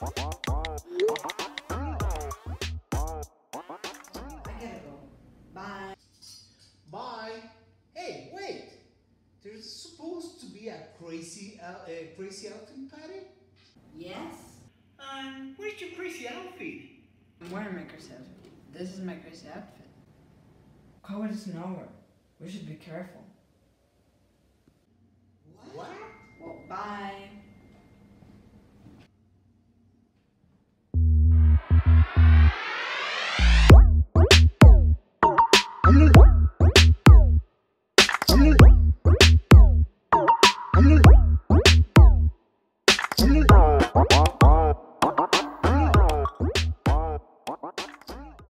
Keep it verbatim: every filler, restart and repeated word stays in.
gotta go. Bye. Bye. Hey, wait. There's supposed to be a crazy, uh, a crazy outfit party. Yes? Um, where's your crazy outfit? I'm wearing my crazy outfit. This is my crazy outfit. COVID is nowhere. We should be careful. What? Well, bye. I'm